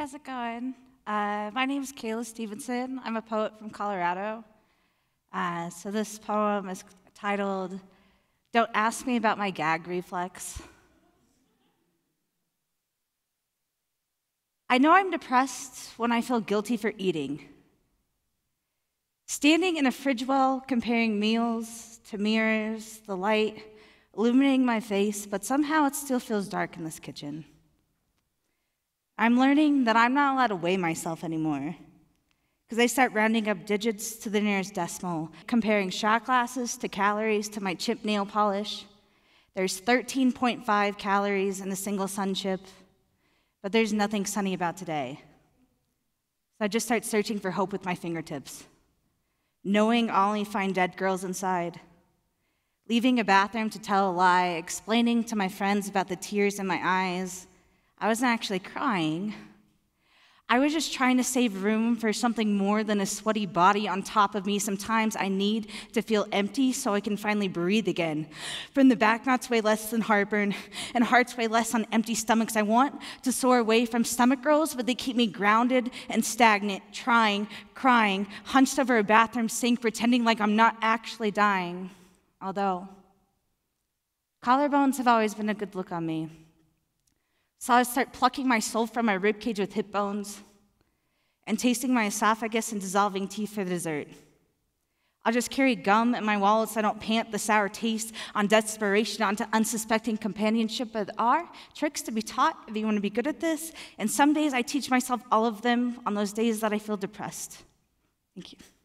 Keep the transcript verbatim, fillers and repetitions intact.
how's it going? Uh, my name is Kayla Stevenson. I'm a poet from Colorado. Uh, so this poem is titled, "Don't Ask Me About My Gag Reflex." I know I'm depressed when I feel guilty for eating. Standing in a fridge well, comparing meals to mirrors, the light illuminating my face, but somehow it still feels dark in this kitchen. I'm learning that I'm not allowed to weigh myself anymore, because I start rounding up digits to the nearest decimal, comparing shot glasses to calories to my chipped nail polish. There's thirteen point five calories in a single sun chip, but there's nothing sunny about today. So I just start searching for hope with my fingertips, knowing I'll only find dead girls inside. Leaving a bathroom to tell a lie, explaining to my friends about the tears in my eyes. I wasn't actually crying. I was just trying to save room for something more than a sweaty body on top of me. Sometimes I need to feel empty so I can finally breathe again. From the back knots weigh less than heartburn, and hearts weigh less on empty stomachs. I want to soar away from stomach rolls, but they keep me grounded and stagnant, trying, crying, hunched over a bathroom sink, pretending like I'm not actually dying. Although, collarbones have always been a good look on me. So I start plucking my soul from my ribcage with hip bones and tasting my esophagus and dissolving tea for the dessert. I'll just carry gum in my wallet so I don't pant the sour taste on desperation onto unsuspecting companionship. But there are tricks to be taught if you want to be good at this. And some days I teach myself all of them on those days that I feel depressed. Thank you.